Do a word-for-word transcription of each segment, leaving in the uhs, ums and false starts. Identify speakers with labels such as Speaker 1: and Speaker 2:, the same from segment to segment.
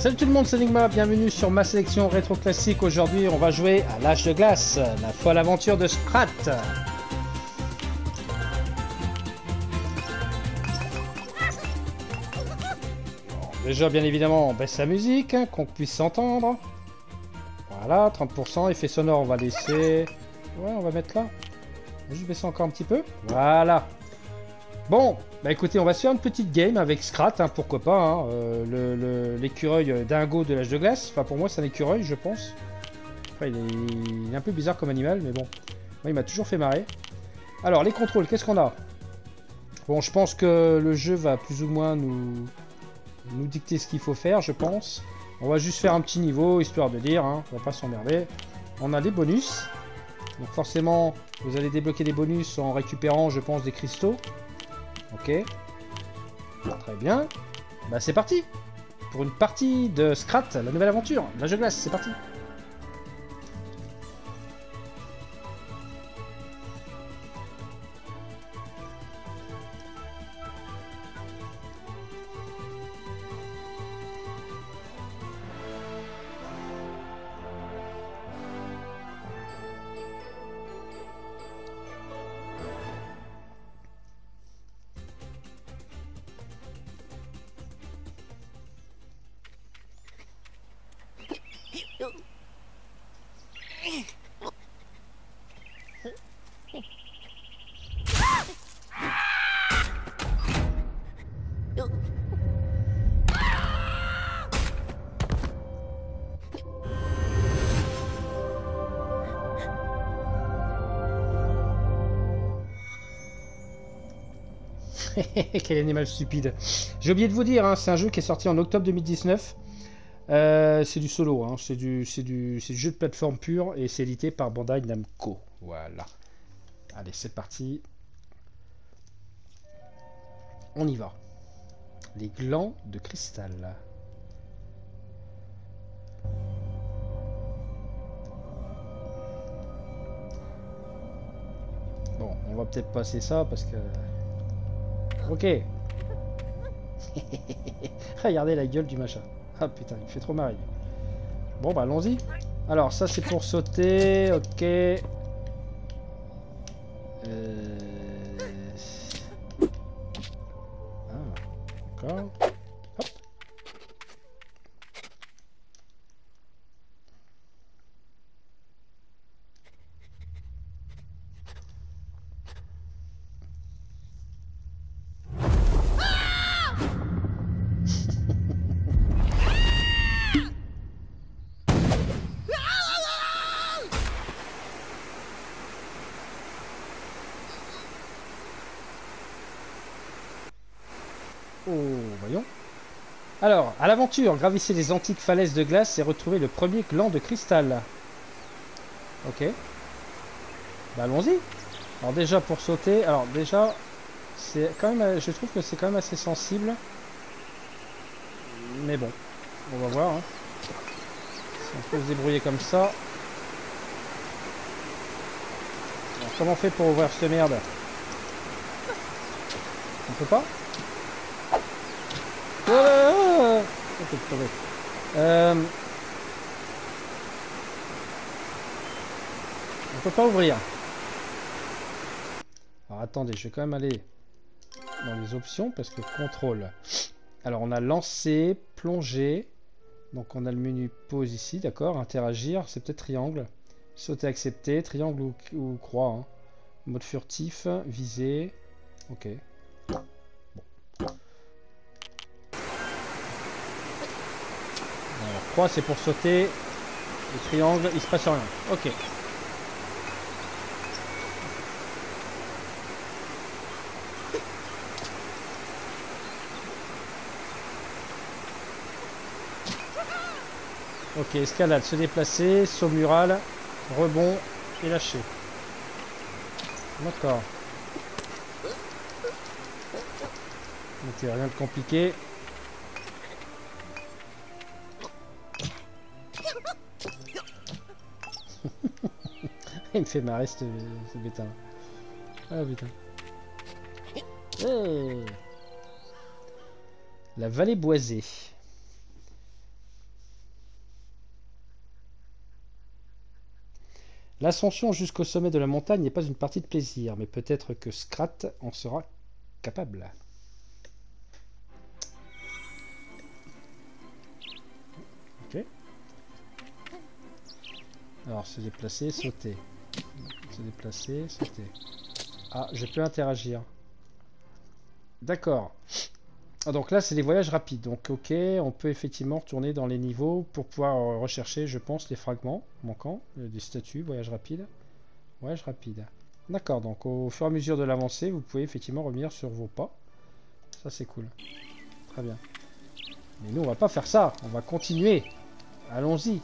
Speaker 1: Salut tout le monde, c'est Enigma, bienvenue sur ma sélection rétro classique. Aujourd'hui, on va jouer à l'âge de glace, la folle aventure de Scrat. Bon, déjà, bien évidemment, on baisse la musique, hein, qu'on puisse s'entendre. Voilà, trente pour cent, effet sonore, on va laisser... Ouais, on va mettre là. On va juste baisser encore un petit peu. Voilà. Bon, bah écoutez, on va se faire une petite game avec Scrat, hein, pourquoi pas, hein, euh, l'écureuil le, dingo de l'âge de glace. Enfin, pour moi, c'est un écureuil, je pense. Enfin, il, est, il est un peu bizarre comme animal, mais bon. Moi, il m'a toujours fait marrer. Alors, les contrôles, qu'est-ce qu'on a? Bon, je pense que le jeu va plus ou moins nous, nous dicter ce qu'il faut faire, je pense. On va juste faire un petit niveau, histoire de dire, hein, on va pas s'emmerder. On a des bonus. Donc forcément, vous allez débloquer des bonus en récupérant, je pense, des cristaux. Ok. Très bien. Bah c'est parti pour une partie de Scrat, la nouvelle aventure. L'âge de glace, c'est parti. Quel animal stupide. J'ai oublié de vous dire, hein, c'est un jeu qui est sorti en octobre deux mille dix-neuf. Euh, c'est du solo, hein, c'est du, du, du jeu de plateforme pur et c'est édité par Bandai Namco. Voilà. Allez, c'est parti. On y va. Les glands de cristal. Bon, on va peut-être passer ça parce que... Ok. Regardez la gueule du machin. Ah putain, il fait trop marrer. Bon bah allons-y. Alors ça c'est pour sauter. Ok. Euh... Ah, d'accord. Hop. Oh, voyons. Alors, à l'aventure, gravissez les antiques falaises de glace et retrouvez le premier gland de cristal. Ok. Bah allons-y. Alors déjà pour sauter, alors déjà, c'est quand même, je trouve que c'est quand même assez sensible. Mais bon, on va voir. Hein. Si on peut se débrouiller comme ça. Alors, comment on fait pour ouvrir cette merde? On peut pas? Oh, okay, euh, on peut pas ouvrir. Alors attendez, je vais quand même aller dans les options parce que contrôle. Alors on a lancer, plonger. Donc on a le menu pause ici, d'accord. Interagir, c'est peut-être triangle. Sauter, accepter, triangle ou, ou croix. Hein. Mode furtif, viser. Ok. Croix c'est pour sauter, le triangle il se passe rien. Ok. Ok, escalade, se déplacer, saut mural, rebond et lâcher. D'accord. Ok, rien de compliqué. Il me fait marrer ce, ce bêta. Ah putain. Hey. La vallée boisée. L'ascension jusqu'au sommet de la montagne n'est pas une partie de plaisir, mais peut-être que Scrat en sera capable. Ok. Alors, se déplacer, sauter. Se déplacer, sauter. Ah, je peux interagir. D'accord. Ah, donc là, c'est des voyages rapides. Donc, ok, on peut effectivement retourner dans les niveaux pour pouvoir euh, rechercher, je pense, les fragments manquants, euh, des statues, voyage rapide. Voyage rapide. D'accord, donc au fur et à mesure de l'avancée, vous pouvez effectivement revenir sur vos pas. Ça, c'est cool. Très bien. Mais nous, on va pas faire ça. On va continuer. Allons-y.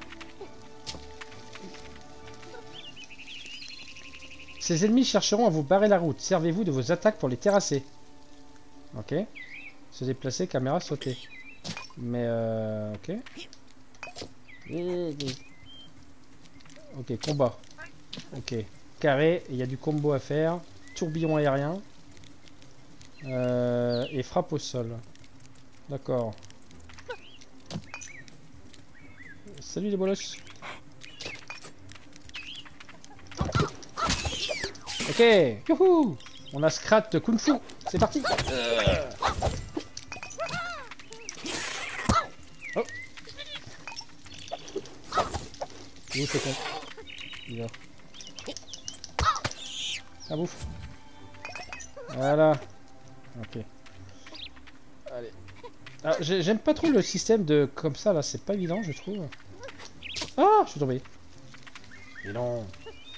Speaker 1: Ces ennemis chercheront à vous barrer la route. Servez-vous de vos attaques pour les terrasser. Ok. Se déplacer, caméra, sauter. Mais euh... ok. Ok, combat. Ok. Carré, il y a du combo à faire. Tourbillon aérien. Euh, et frappe au sol. D'accord. Salut les bolosses. Ok. Youhou. On a Scrat de Kung Fu. C'est parti. Euh. Oh. Il est où ce con? Il est là. Ah bouffe. Voilà. Ok. Allez. Ah, j'aime pas trop le système de comme ça là, c'est pas évident je trouve. Ah, je suis tombé. Mais non.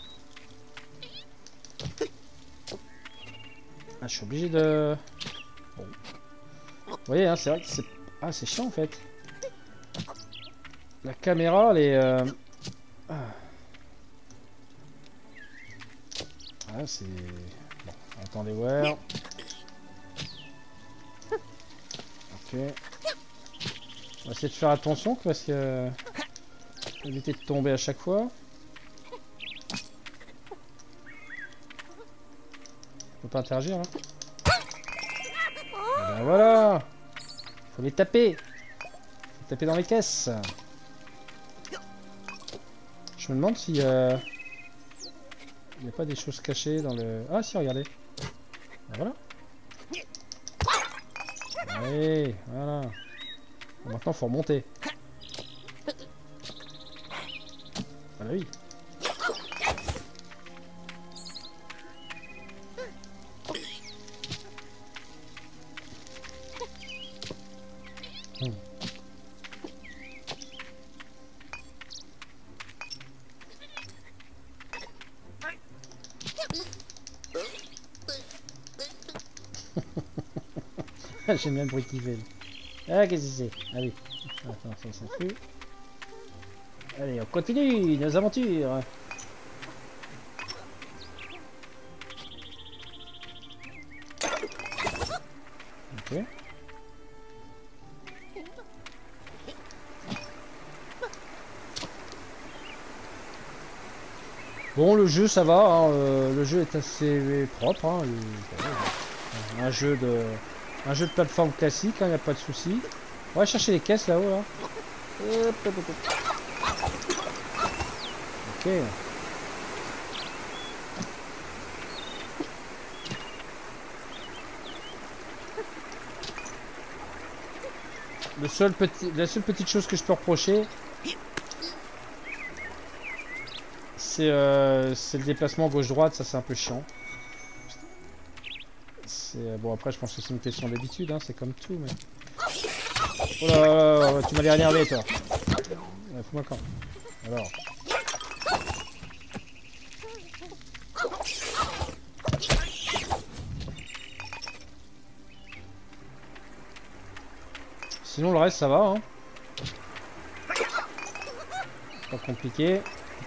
Speaker 1: Ah, je suis obligé de... Bon. Vous voyez, hein, c'est vrai que c'est... Ah, c'est chiant en fait. La caméra, elle est... Euh... Ah, ah c'est... Bon, attendez voir. Ok. On va essayer de faire attention parce que... Éviter de tomber à chaque fois. On peut pas interagir là. Et ben voilà. Faut les taper. Faut taper dans les caisses. Je me demande si euh... il n'y a pas des choses cachées dans le... Ah si, regardez. Ben voilà. Allez, voilà. Bon, maintenant faut remonter. Ah bah oui. Hmm. J'aime bien le bruit qu'il fait. Ah, qu'est-ce que c'est? Allez. Attends, ça s'en fout. Allez, on continue nos aventures. Ok. Bon, le jeu, ça va. Hein, euh, le jeu est assez propre. Hein, il... Un jeu de... Un jeu de plateforme classique, il hein, n'y a pas de souci. On va chercher les caisses là-haut. Là. Hop, hop, hop. Ok. Le seul petit, la seule petite chose que je peux reprocher, c'est euh, le déplacement gauche-droite, ça c'est un peu chiant. Bon, après, je pense que c'est une question d'habitude, hein, c'est comme tout, mais... Oh là là, là, tu m'as l'air énervé, toi. Ouais, fous-moi quand. Alors. Sinon, le reste, ça va, hein. Pas compliqué.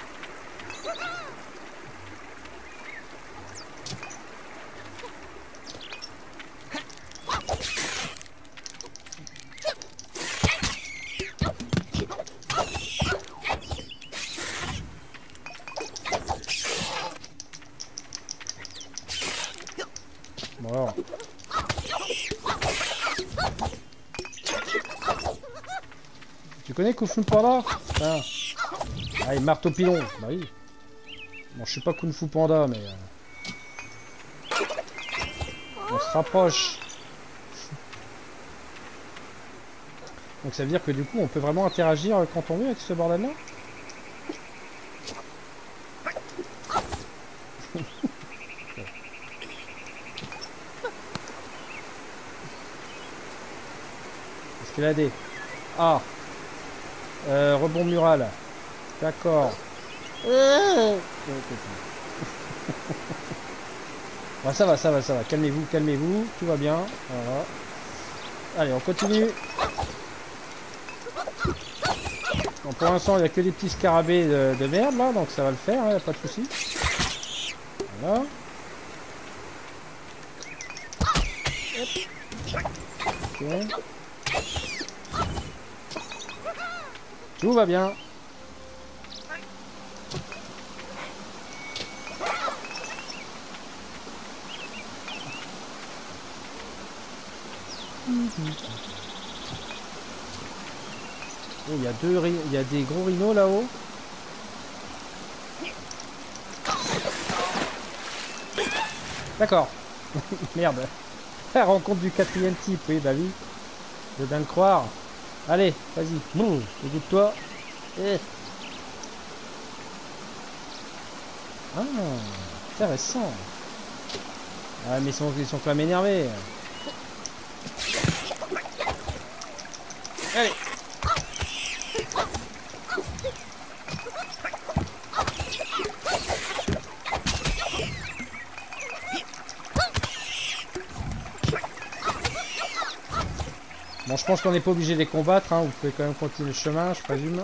Speaker 1: Bon alors. Tu connais Kung Fu Panda? Ah, ah, il marteau pilon. Bah oui. Bon, je suis pas Kung Fu Panda, mais... Euh... On se rapproche. Donc ça veut dire que du coup, on peut vraiment interagir quand on veut avec ce bordel-là. Est-ce qu'il a des... Ah euh, rebond mural. D'accord. Bah, ça va, ça va, ça va. Calmez-vous, calmez-vous. Tout va bien. Voilà. Allez, on continue. Bon, pour l'instant, il n'y a que des petits scarabées de, de merde, là. Donc ça va le faire, il n'y a pas de souci. Voilà. Okay. Tout va bien. Oh, il y a deux, il y a des gros rhinos là-haut. D'accord. Merde. La rencontre du quatrième type, oui, bah oui. Je veux bien le croire. Allez, vas-y. Bon, écoute-toi. Eh. Ah, intéressant. Ah, mais ils sont, ils sont quand même énervés. Allez. Bon, je pense qu'on n'est pas obligé de les combattre, hein. Vous pouvez quand même continuer le chemin, je présume.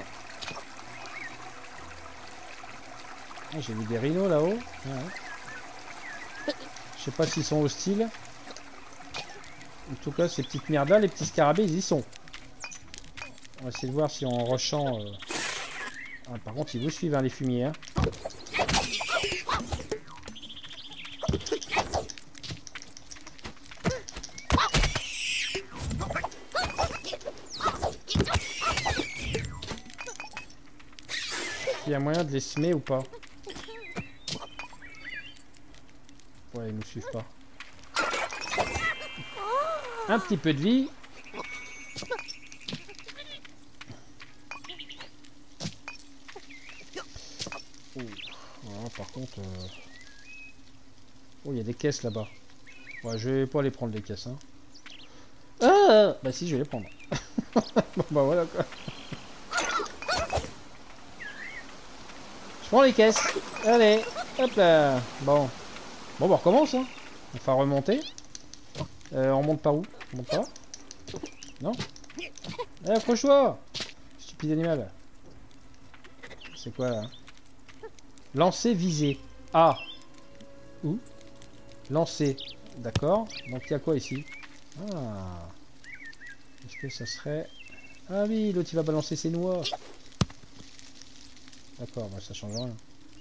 Speaker 1: Ah, j'ai vu des rhinos là-haut. Ouais. Je sais pas s'ils sont hostiles. En tout cas, ces petites merdas, les petits scarabées, ils y sont. On va essayer de voir si en rushant... Euh... Ah, par contre, ils vous suivent, hein, les fumiers. Hein. Il y a moyen de les semer ou pas? Ouais, ils nous suivent pas. Un petit peu de vie. Oh, voilà, par contre... Euh... Oh, il y a des caisses là-bas. Ouais, je vais pas les prendre les caisses. Hein. Ah bah si, je vais les prendre. Bon, bah voilà quoi. Je prends les caisses. Allez, hop là. Bon. Bon, bah on recommence. Hein. On va remonter. Euh, on monte par où? On monte par là? Non? Eh, approche-toi! Stupide animal. C'est quoi là? Lancer visé. Ah! Où? Lancer. D'accord. Donc il y a quoi ici? Ah. Est-ce que ça serait... Ah oui, l'autre il va balancer ses noix. D'accord, bah ça change rien.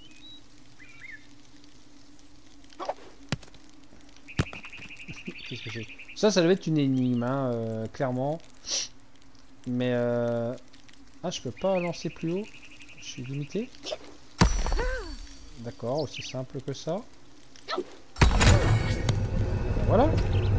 Speaker 1: Qu'est-ce que c'est? Ça, ça devait être une énigme, hein, euh, clairement. Mais euh... ah, je peux pas lancer plus haut. Je suis limité. D'accord, aussi simple que ça. Voilà.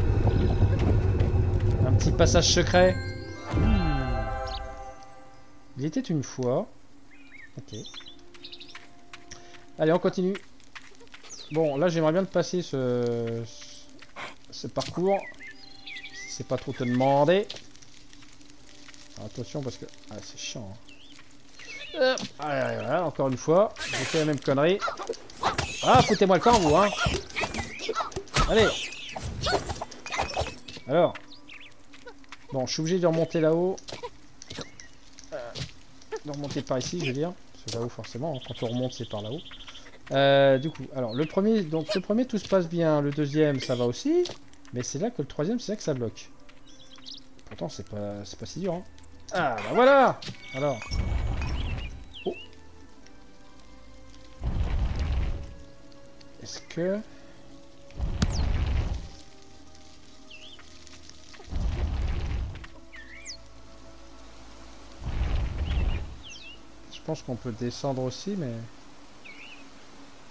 Speaker 1: Un petit passage secret. Hmm. Il était une fois. Ok. Allez, on continue. Bon, là, j'aimerais bien te passer ce... ce parcours. Si c'est pas trop te demander. Alors, attention, parce que... Ah, c'est chiant. Hein. Euh, allez, voilà, encore une fois. J'ai fait la même connerie. Ah, foutez-moi le camp, vous, hein. Allez. Alors. Bon, je suis obligé de remonter là-haut. Euh, de remonter par ici, je veux dire. C'est là-haut, forcément. Hein. Quand on remonte, c'est par là-haut. Euh, du coup, alors, le premier, donc le premier, tout se passe bien. Le deuxième, ça va aussi. Mais c'est là que le troisième, c'est là que ça bloque. Pourtant, c'est pas, c'est pas si dur, hein. Ah, bah voilà. Alors. Oh. Est-ce que... Je pense qu'on peut descendre aussi, mais...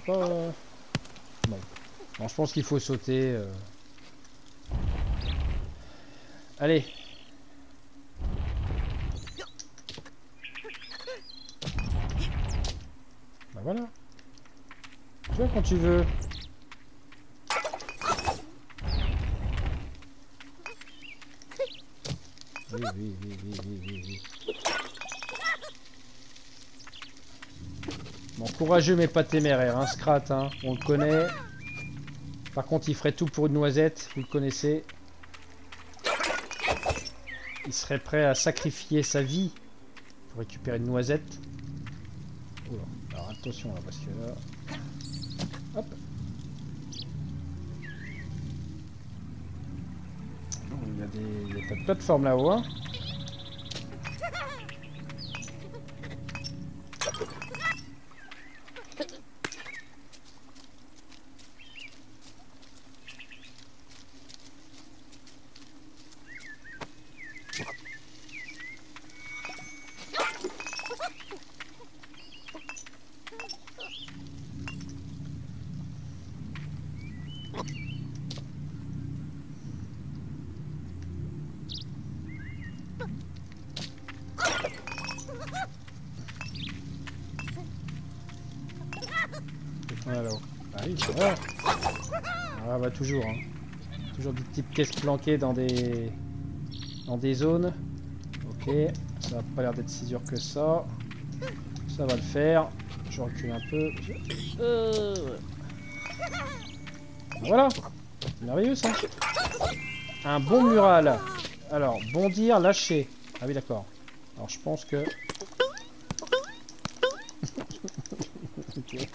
Speaker 1: pas... Euh... Bon. Bon, je pense qu'il faut sauter. Euh... Allez. Bah voilà. Tu vois quand tu veux. Oui, oui, oui, oui, oui, oui, oui. Bon, courageux mais pas téméraire, hein, Scrat, hein, on le connaît. Par contre, il ferait tout pour une noisette, vous le connaissez. Il serait prêt à sacrifier sa vie pour récupérer une noisette. Oula. Alors attention là, parce que là... Hop. Il y a des, il y a des plateformes là-haut, hein. Alors, ah oui, voilà. Ah bah toujours, hein. Toujours des petites pièces planquées dans des dans des zones. Ok, ça va pas l'air d'être si dur que ça. Ça va le faire. Je recule un peu. Euh... Voilà, merveilleux ça. Un bon mural. Alors, bondir, lâcher. Ah oui, d'accord. Alors je pense que... Okay.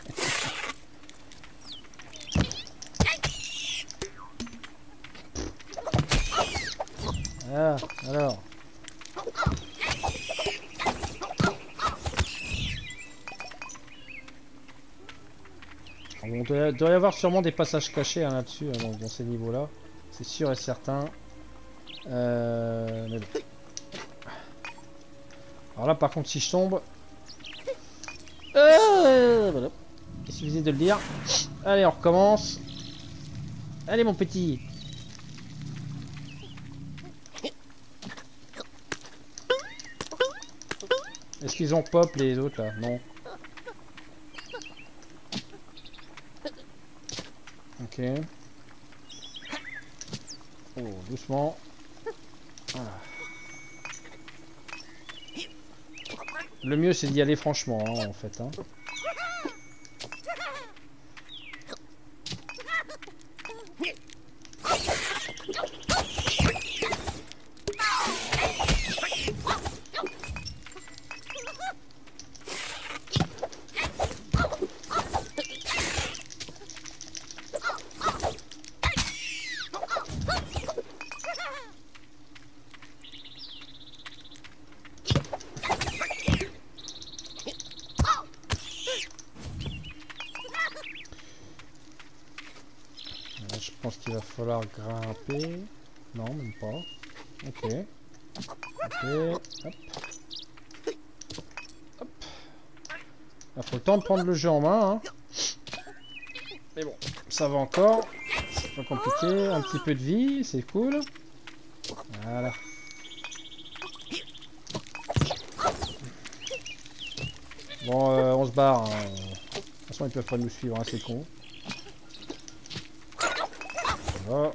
Speaker 1: Ah, alors. Il doit, doit y avoir sûrement des passages cachés hein, là-dessus, hein, dans, dans ces niveaux-là. C'est sûr et certain. Euh, mais bon. Alors là, par contre, si je tombe... Euh, voilà. Il suffisait de le dire. Allez, on recommence. Allez, mon petit. Est-ce qu'ils ont pop, les autres, là? Non. Ok. Oh, doucement. Voilà. Le mieux, c'est d'y aller franchement, hein, en fait. Hein. Je pense qu'il va falloir grimper. Non, même pas. Ok. Ok. Hop. Hop. Il faut le temps de prendre le jeu en main. Hein. Mais bon, ça va encore. C'est pas compliqué. Un petit peu de vie, c'est cool. Voilà. Bon, euh, on se barre. Hein. De toute façon, ils peuvent pas nous suivre, hein, c'est con. Voilà.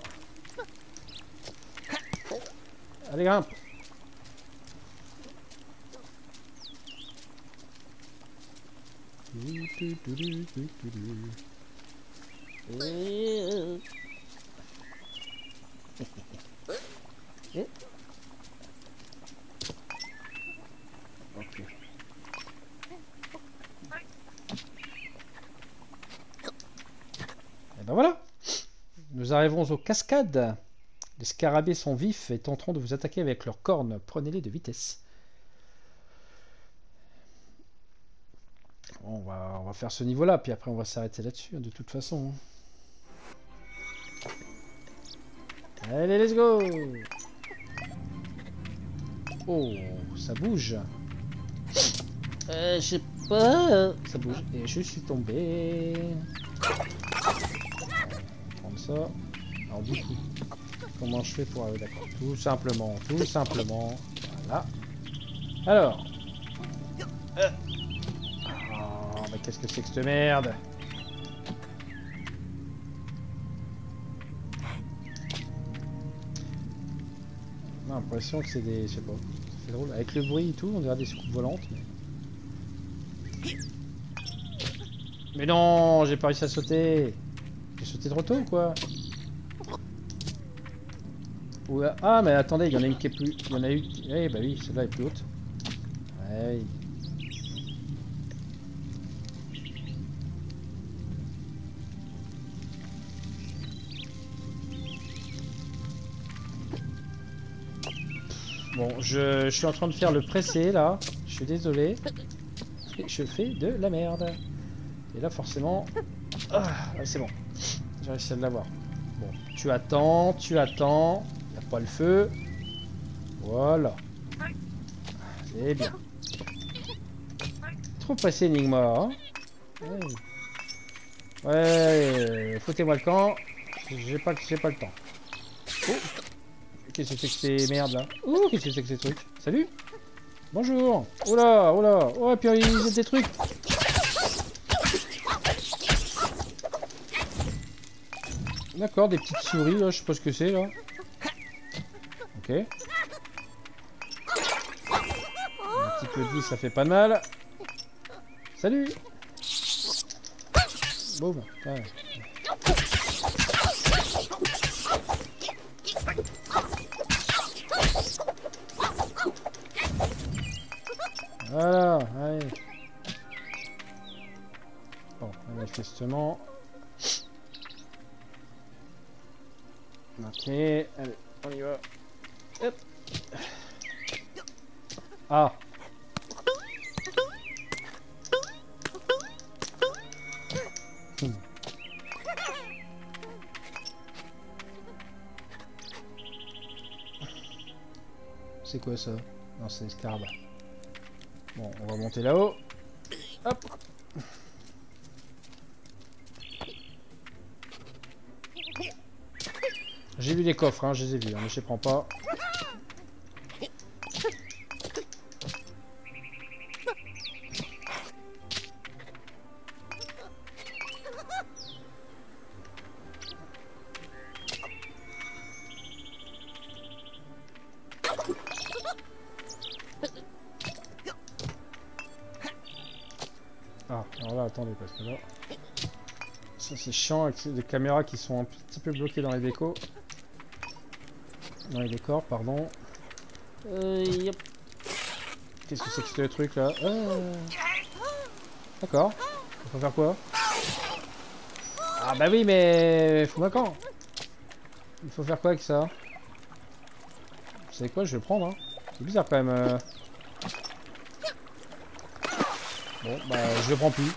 Speaker 1: Allez, grimpe. Ok. Et ben voilà. Nous arrivons aux cascades. Les scarabées sont vifs et tenteront de vous attaquer avec leurs cornes. Prenez-les de vitesse. Bon, on, va, on va faire ce niveau-là, puis après on va s'arrêter là-dessus, de toute façon. Allez, let's go! Oh, ça bouge. Euh, je sais Oh, ça bouge. Et je suis tombé. On va prendre ça. Alors du coup, comment je fais pour... Ah, d'accord. Tout simplement, tout simplement. Voilà. Alors. Euh. Oh, mais qu'est-ce que c'est que cette merde? On a l'impression que c'est des... Je sais pas. C'est drôle. Avec le bruit et tout, on dirait des soucoupes volantes. Mais... Mais non, j'ai pas réussi à sauter. J'ai sauté trop tôt ou quoi? Ou, ah mais attendez, il y en a une qui est plus... Il y en a une... Eh bah oui, celle-là est plus haute. Ouais. Bon, je, je suis en train de faire le pressé là. Je suis désolé. Je fais de la merde. Et là forcément... Ah, ouais, c'est bon. J'ai réussi à l'avoir. Bon, tu attends, tu attends. Il n'y a pas le feu. Voilà. C'est bien. Trop pressé, Enigma. Hein, ouais, ouais, foutez-moi le camp. J'ai pas, j'ai pas le temps. Oh. Qu'est-ce que c'est que ces merdes là? Oh, qu'est-ce que c'est que ces trucs? Salut. Bonjour. Oh là, oh là. Oh, et puis ils jettent des trucs. D'accord, des petites souris là, je sais pas ce que c'est là. Ok. Un petit peu de vie, ça fait pas de mal. Salut. Boum. Ouais. Voilà, allez. Bon, manifestement. Ok, allez, on y va. Hop. Ah. Hmm. C'est quoi ça? Non, c'est l'escarbe. Bon, on va monter là-haut. Hop. J'ai vu les coffres, hein, je les ai vus, hein, mais je les prends pas. Ah, alors là, attendez, parce que là... Ça, c'est chiant avec des caméras qui sont un petit peu bloquées dans les décos. Dans les décors, pardon. Euh, yep. Qu'est-ce que c'est que ce truc là? euh... D'accord. Il faut faire quoi? Ah bah oui, mais... Faut-moi quand? Il faut faire quoi avec ça? Vous savez quoi? Je vais le prendre. Hein. C'est bizarre quand même. Euh... Bon, bah je le prends plus.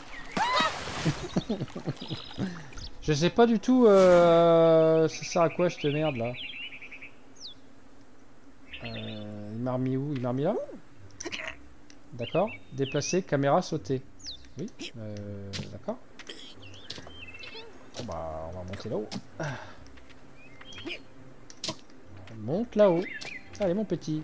Speaker 1: Je sais pas du tout euh, ça sert à quoi cette merde là. Euh, il m'a remis où? Il m'a remis là? D'accord. Déplacer, caméra, sauter. Oui. Euh, D'accord. Bon bah on va monter là-haut. On monte là-haut. Allez mon petit.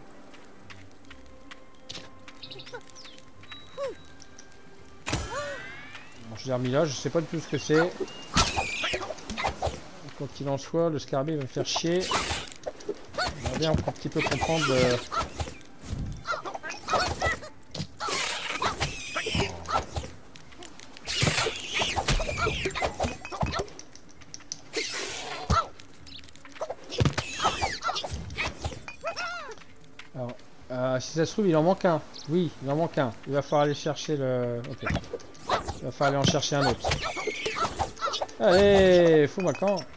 Speaker 1: Bon, je l'ai remis là, je sais pas du tout ce que c'est. Quoi qu'il en soit, le scarabée va me faire chier. On va bien un petit peu comprendre le... Alors, euh, si ça se trouve, il en manque un. Oui, il en manque un. Il va falloir aller chercher le... Ok. Il va falloir aller en chercher un autre. Allez, fous-moi le camp.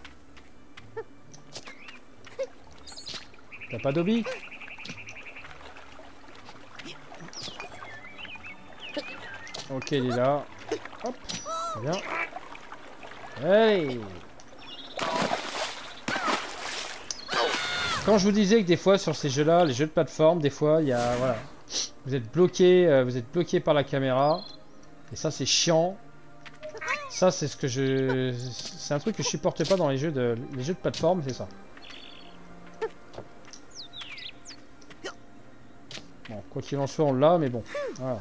Speaker 1: T'as pas d'obi? Ok, il est là. Hop, bien. Hey! Quand je vous disais que des fois sur ces jeux-là, les jeux de plateforme, des fois il y a voilà, vous êtes bloqué, euh, vous êtes bloqué par la caméra. Et ça, c'est chiant. Ça, c'est ce que je... C'est un truc que je supporte pas dans les jeux de, les jeux de plateforme, c'est ça. Bon, quoi qu'il en soit, on l'a, mais bon. Voilà.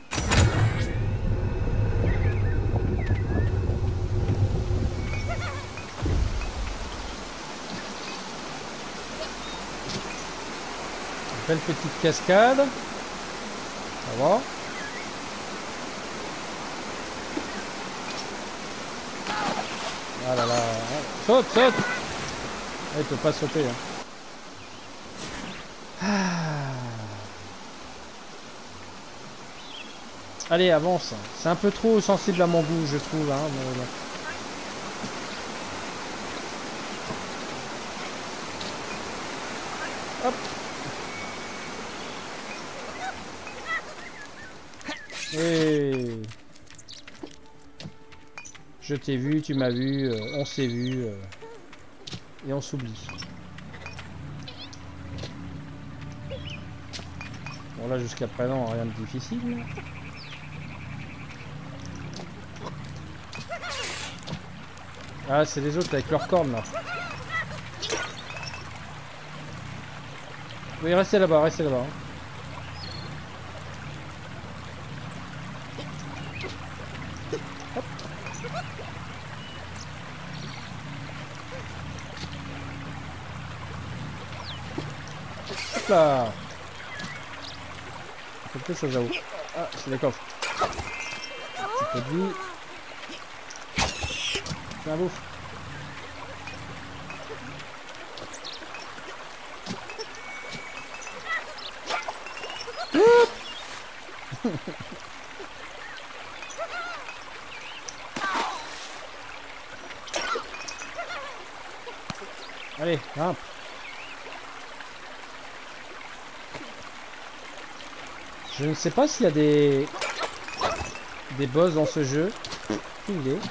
Speaker 1: Belle petite cascade. Ça va. Ah là là. Saute, saute. Ah, il peut pas sauter. Hein. Ah. Allez, avance. C'est un peu trop sensible à mon goût, je trouve. Hein, mais... Hop. Et... Je t'ai vu, tu m'as vu, euh, on s'est vu, euh, et on s'oublie. Bon là jusqu'à présent rien de difficile. Ah c'est les autres avec leurs cornes là. Oui restez là-bas, restez là-bas. Hein. Hop là. Quelque chose à vous. Ah, c'est des coffres. Un petit peu de vie. C'est un bouffe. Allez, grimpe. Je ne sais pas s'il y a des des boss dans ce jeu. Il est.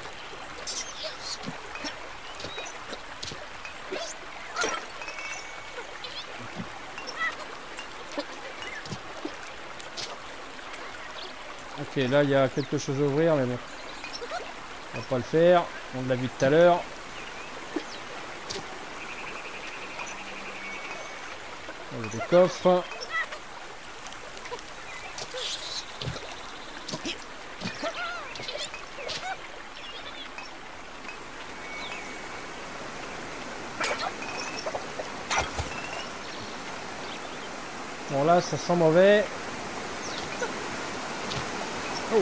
Speaker 1: Ok, là il y a quelque chose à ouvrir, mais bon. On va pas le faire. On l'a vu tout à l'heure. Il y a des coffres. Bon là ça sent mauvais. Oh.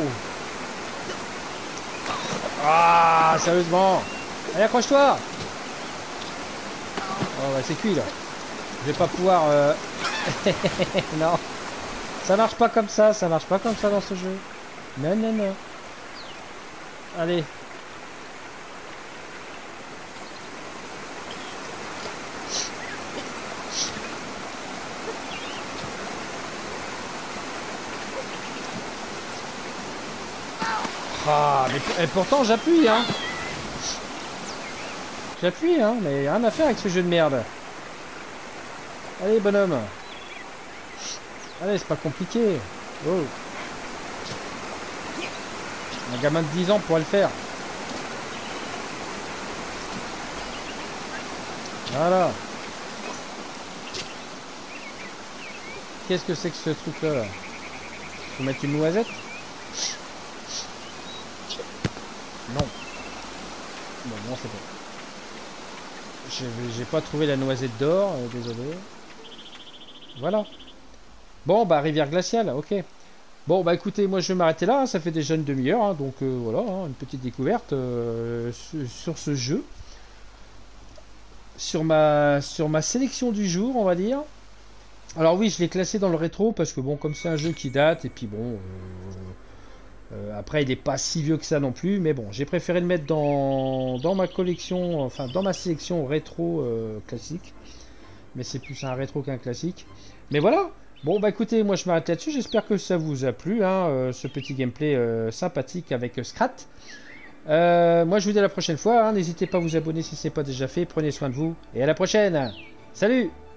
Speaker 1: Ah sérieusement. Allez accroche-toi. Oh bah c'est cuit là. Je vais pas pouvoir euh... non. Ça marche pas comme ça, ça marche pas comme ça dans ce jeu. Non non non. Allez. Ah, mais et pourtant j'appuie, hein. J'appuie, hein, mais rien à faire avec ce jeu de merde. Allez, bonhomme. Allez, c'est pas compliqué. Oh. Un gamin de dix ans pourrait le faire. Voilà. Qu'est-ce que c'est que ce truc-là? Faut mettre une noisette? Non. Bon, non, c'est bon. J'ai pas trouvé la noisette d'or, euh, désolé. Voilà. Bon, bah, rivière glaciale, ok. Bon, bah, écoutez, moi, je vais m'arrêter là. Hein, ça fait déjà une demi-heure, hein, donc euh, voilà, hein, une petite découverte euh, sur, sur ce jeu. Sur ma, sur ma sélection du jour, on va dire. Alors oui, je l'ai classé dans le rétro parce que, bon, comme c'est un jeu qui date, et puis bon... Euh, Euh, après, il n'est pas si vieux que ça non plus, mais bon, j'ai préféré le mettre dans, dans ma collection, enfin dans ma sélection rétro euh, classique. Mais c'est plus un rétro qu'un classique. Mais voilà. Bon, bah écoutez, moi je m'arrête là-dessus. J'espère que ça vous a plu, hein, euh, ce petit gameplay euh, sympathique avec euh, Scrat. Euh, moi, je vous dis à la prochaine fois. Hein, n'hésitez pas à vous abonner si ce n'est pas déjà fait. Prenez soin de vous et à la prochaine. Salut!